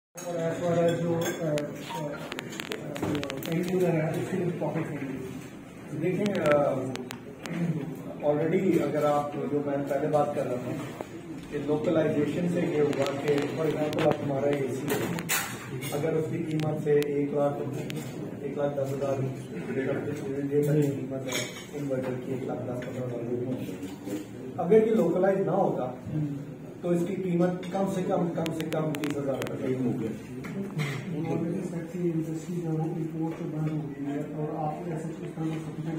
और as far as जो end user है उसके लिए प्रॉफिट होगी। देखिए ऑलरेडी अगर आप जो मैं पहले बात कर रहा था कि लोकलाइजेशन से ये हुआ कि फॉर एग्जाम्पल आप हमारा एसी है, अगर उसकी कीमत से 1,10,000 कीमत है इन्वर्टर की 1,10,15,000, अगर ये लोकलाइज ना होता तो इसकी कीमत कम से कम 30,000 तक हो गई। इंडस्ट्री जो है इम्पोर्ट तो बंद हो गई है और आप ऐसे इस तरह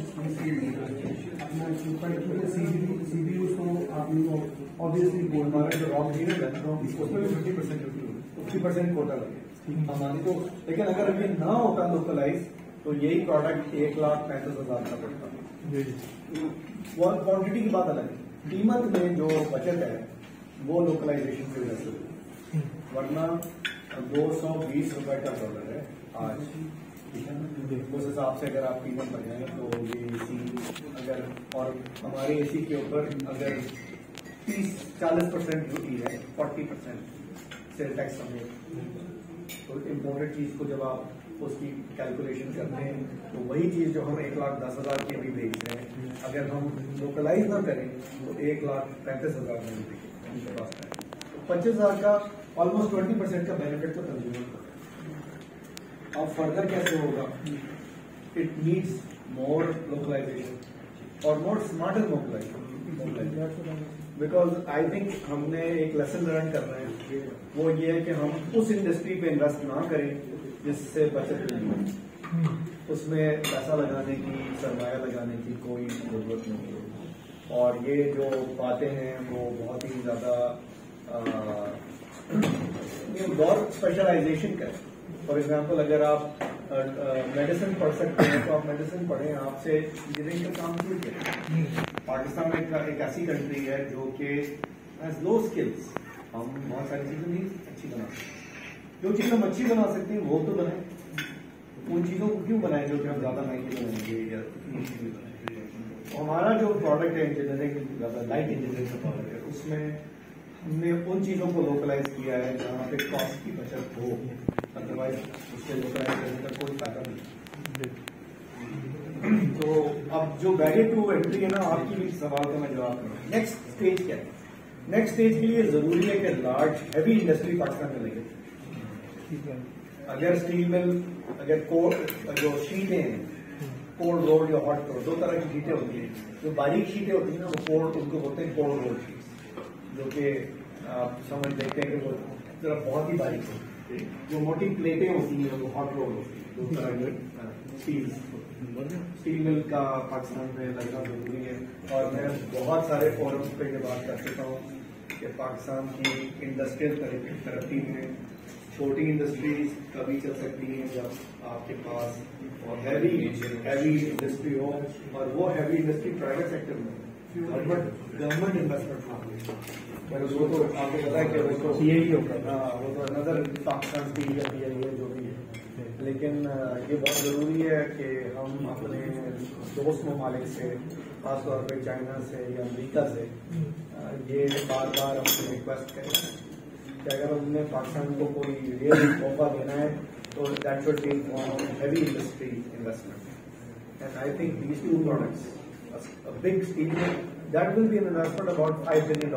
अपना सीबीयू तो आपने ऑब्वियसली हमारा जो रॉ मटीरियल है उसमें भी 50% कोटा लगे हमारी तो, लेकिन अगर ये ना होता लोकलाइज तो यही प्रोडक्ट 1,35,000 का पड़ता। क्वांटिटी की बात अलग है, कीमत में जो बचत है वो लोकलाइजेशन की वजह से, वरना 220 रुपए का डॉलर है आज। उस हिसाब से अगर आप कीमत बढ़ाएं तो ये एसी अगर, और हमारे एसी के ऊपर अगर 30-40% ड्यूटी है, 40% सेल टैक्स समेत, तो इम्पोर्टेड चीज को जब आप उसकी कैलकुलेशन करते हैं तो वही चीज जो हम 1,10,000 की अभी बेच रहे हैं, अगर हम लोकलाइज ना करें तो 1,35,000 में बिकेंगे। 25,000 का ऑलमोस्ट 20% का बेनिफिट तो कंज्यूमर को। अब फर्दर कैसे होगा? इट नीड्स मोर लोकलाइजेशन और more smarter localization, because I think हमने एक लेसन लर्न कर रहे हैं, वो ये है कि हम उस इंडस्ट्री पे इन्वेस्ट ना करें जिससे बचत नहीं हो, उसमें पैसा लगाने की, सरमाया लगाने की कोई जरूरत नहीं है। और ये जो बातें हैं वो बहुत ही ज्यादा दौर स्पेशलाइजेशन का है। फॉर एग्जाम्पल अगर आप मेडिसिन पढ़ सकते हैं तो आप मेडिसिन पढ़ें, आपसे इंजीनियरिंग का काम क्यों करें? पाकिस्तान एक ऐसी कंट्री है जो कि हैज लो स्किल्स, हम बहुत सारी चीजें नहीं अच्छी बना सकते, जो चीजें हम अच्छी बना सकते हैं वो तो बनाए, उन चीजों को क्यों बनाए जो कि हम ज्यादा महंगी बनाएंगे या हमारा जो प्रोडक्ट है इंजीनियरिंग, ज्यादा लाइट इंजीनियरिंग का प्रोडक्ट है, उसमें हमने उन चीजों को लोकलाइज किया है जहाँ पे कॉस्ट की बचत हो, अदरवाइज उससे लोकलाइज करने का कोई फायदा नहीं। तो अब जो बैरियर टू एंट्री है ना, आपकी भी सवाल का मैं जवाब दूँ। नेक्स्ट स्टेज क्या है? नेक्स्ट स्टेज के लिए जरूरी है कि लार्ज हैवी इंडस्ट्री पाकिस्तान में लगे। अगर स्टील मिल, अगर जो शीटें हैं कोल्ड रोड या हॉट रोड, दो तरह की शीटें होती हैं, जो बारीक शीटें होती हैं ना वो कोल्ड, उनको बोलते हैं कोल्ड रोड शीट, जो कि आप समझ देखते हैं कि वो जरा बहुत ही बारीक होती है। जो मोटी प्लेटें होती हैं वो हॉट रोड होती है। दो तरह की स्टील मिल का पाकिस्तान में लगना जरूरी है। और मैं बहुत सारे फोरम्स पे ये बात कर चुका हूँ कि पाकिस्तान की इंडस्ट्रियल तरक्की में छोटी इंडस्ट्रीज कभी चल सकती हैं जब आपके पास और हैवी इंडस्ट्री हो, और वो हैवी इंडस्ट्री प्राइवेट सेक्टर में, गवर्नमेंट इन्वेस्टमेंट वो तो आपको पता है कि वो तो CAE होगा, वो तो अनदर पाकिस्तान की या PIA जो भी है। लेकिन ये बहुत जरूरी है कि हम अपने दोस्त ममालिक से, खासतौर पर चाइना से या अमेरिका से, ये बार बार अपनी रिक्वेस्ट करें कि अगर उन्हें पाकिस्तान को कोई रियल मौका देना है तो that should be heavy industry investment. And I think these two products, a big steel mill, that will be an investment about $5 billion.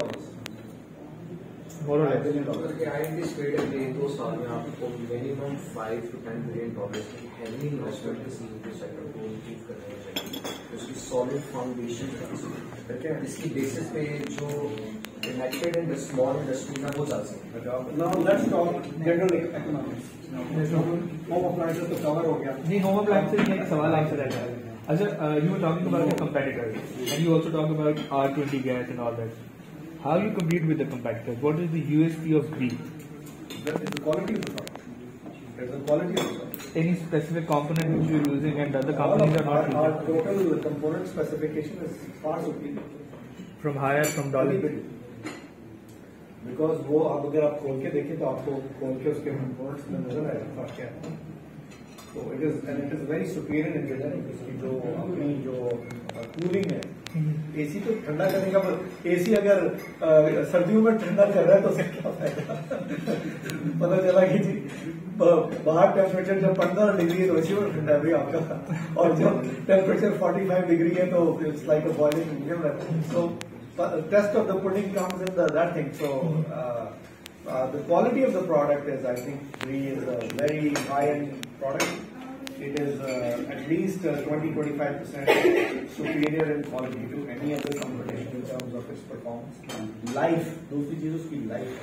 I anticipate कि 2 साल में आपको मिनिमम $5 to $10 billion की हैवी इन्वेस्टमेंट इसी सेक्टर को achieve करने में चाहिए। उसकी सॉलिड फाउंडेशन इसकी बेसिस पे जो connected in the small industries है वो चल सकते हैं। Now let's talk general economics. Home appliances तो कवर हो गया। जी, होम अप्लायंसेस में एक सवाल आपसे रहता है। अच्छा, you were talking about the competitors, and you also talk about R20 gas and all that. How you compete with the competitors? What is the USP of B? That is the quality of the product. It's the quality of the product. Any specific component which you're using and the other companies are not using? Our total component specification is far superior. From higher, from dollar? Because वो आप अगर आप खोल के देखें तो आपको खोल के उसके कंपोनेंट्स में नजर आएगा फर्क क्या है। तो it is very superior engineering. इसकी जो अपनी जो कूलिंग है एसी तो ठंडा करने का, एसी अगर सर्दियों में ठंडा कर रहा है तो उससे क्या फायदा। पता चला कि जी बाहर टेम्परेचर जब 15 डिग्री है तो एसी में ठंडा है भाई आपका, और जब टेम्परेचर 45 डिग्री है तो it's like a boiling medium. So test of the pudding comes in that thing. So the quality of the product is, I think, Brie is a very high-end product. It is at least 20-25% superior in quality to any other competition in terms of its performance. Life, दूसरी चीज उसकी life.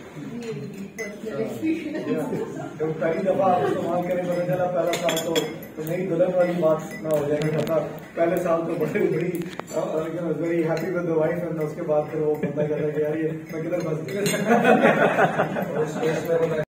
जब पहली दफा आप इस्तेमाल करें पता चला पहला साल तो नई दुल्हन वाली बात ना हो जाएगी, मतलब पहले साल तो बड़ी very happy with the wife, and उसके बाद फिर वो बंदा कहता है कि यार ये मैं किधर फंस गया।